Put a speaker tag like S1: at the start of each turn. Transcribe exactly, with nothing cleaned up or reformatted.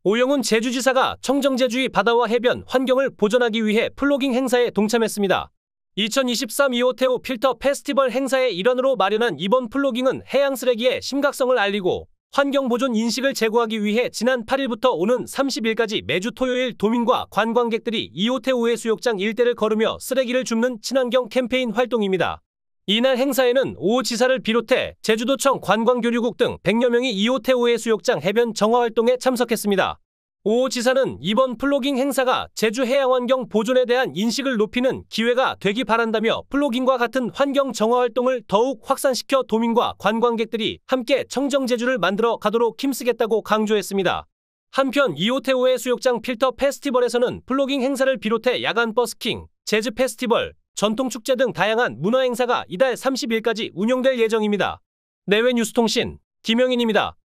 S1: 오영훈 제주지사가 청정제주의 바다와 해변 환경을 보존하기 위해 플로깅 행사에 동참했습니다. 이천이십삼 이호태우 필터 페스티벌 행사의 일환으로 마련한 이번 플로깅은 해양 쓰레기의 심각성을 알리고 환경보존 인식을 제고하기 위해 지난 팔 일부터 오는 삼십 일까지 매주 토요일 도민과 관광객들이 이호태우 해수욕장 일대를 걸으며 쓰레기를 줍는 친환경 캠페인 활동입니다. 이날 행사에는 오 지사를 비롯해 제주도청 관광교류국 등 백여 명이 이호태우 해수욕장 해변 정화활동에 참석했습니다. 오 지사는 이번 플로깅 행사가 제주 해양환경 보존에 대한 인식을 높이는 기회가 되기 바란다며 플로깅과 같은 환경 정화활동을 더욱 확산시켜 도민과 관광객들이 함께 청정제주를 만들어 가도록 힘쓰겠다고 강조했습니다. 한편 이호태우 해수욕장 필터 페스티벌에서는 플로깅 행사를 비롯해 야간 버스킹, 재즈 페스티벌, 전통축제 등 다양한 문화행사가 이달 삼십 일까지 운영될 예정입니다. 내외뉴스통신 김영인입니다.